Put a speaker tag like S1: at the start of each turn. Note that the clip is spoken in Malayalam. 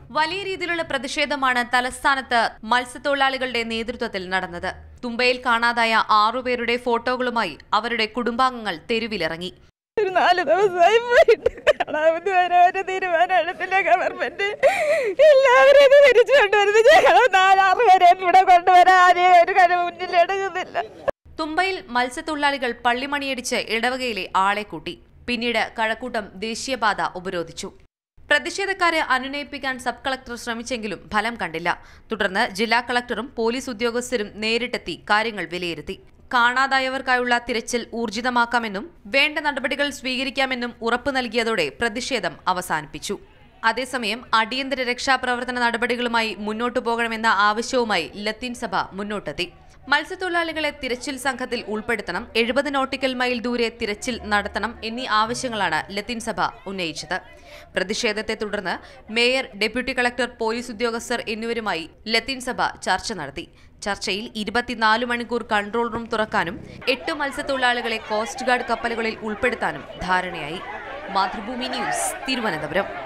S1: വലിയ രീതിയിലുള്ള പ്രതിഷേധമാണ് തലസ്ഥാനത്ത് മത്സ്യത്തൊഴിലാളികളുടെ നേതൃത്വത്തിൽ നടന്നത്. തുമ്പയിൽ കാണാതായ 6 പേരുടെ ഫോട്ടോകളുമായി അവരുടെ കുടുംബാംഗങ്ങൾ തെരുവിലിറങ്ങി.
S2: 4 ദിവസമായി പോയിട്ട് കാണാവുന്ന ഒരു തീരുമാനമെടുത്തില്ല ഗവൺമെന്റ്. എല്ലാവരും തിരിച്ചു കൊണ്ടുവരുന്നത് ഞങ്ങൾ 4-6 പേരെ ഇവിടെ കൊണ്ടുവരാൻ ആരെയും ഒരു കാര്യം മുന്നിൽ എടുക്കുന്നില്ല.
S1: തുമ്പയിൽ മത്സ്യത്തൊഴിലാളികൾ പള്ളിമണിയടിച്ച് ഇടവകയിലെ ആളെ കൂട്ടി. പിന്നീട് കഴക്കൂട്ടം ദേശീയപാത ഉപരോധിച്ചു. പ്രതിഷേധക്കാരെ അനുനയിപ്പിക്കാൻ സബ് കളക്ടർ ശ്രമിച്ചെങ്കിലും ഫലം കണ്ടില്ല. തുടർന്ന് ജില്ലാ കളക്ടറും പോലീസ് ഉദ്യോഗസ്ഥരും നേരിട്ടെത്തി കാര്യങ്ങൾ വിലയിരുത്തി. കാണാതായവർക്കായുള്ള തിരച്ചിൽ ഊർജിതമാക്കാമെന്നും വേണ്ട നടപടികൾ സ്വീകരിക്കാമെന്നും ഉറപ്പു നൽകിയതോടെ പ്രതിഷേധം അവസാനിപ്പിച്ചു. അതേസമയം അടിയന്തര രക്ഷാപ്രവർത്തന നടപടികളുമായി മുന്നോട്ടു പോകണമെന്ന ആവശ്യവുമായി ലത്തീൻ സഭ മുന്നോട്ടെത്തി. മത്സ്യത്തൊഴിലാളികളെ തിരച്ചിൽ സംഘത്തിൽ ഉൾപ്പെടുത്തണം, 70 നോട്ടിക്കൽ മൈൽ ദൂരെ തിരച്ചിൽ നടത്തണം എന്നീ ആവശ്യങ്ങളാണ് ലത്തീൻ സഭ ഉന്നയിച്ചത്. പ്രതിഷേധത്തെ തുടർന്ന് മേയർ, ഡെപ്യൂട്ടി കളക്ടർ, പോലീസ് ഉദ്യോഗസ്ഥർ എന്നിവരുമായി ലത്തീൻ സഭ ചർച്ച നടത്തി. ചർച്ചയിൽ 24 മണിക്കൂർ കൺട്രോൾ റൂം തുറക്കാനും 8 മത്സ്യത്തൊഴിലാളികളെ കോസ്റ്റ് ഗാർഡ് കപ്പലുകളിൽ ഉൾപ്പെടുത്താനും ധാരണയായി. മാതൃഭൂമി ന്യൂസ്, തിരുവനന്തപുരം.